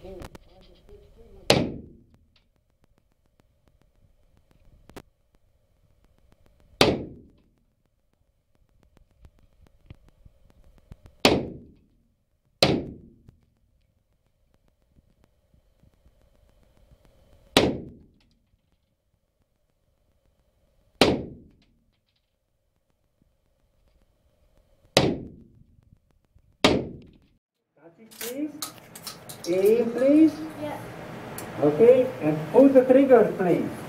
Please. Aim, please. Yeah. Okay, and pull the trigger, please.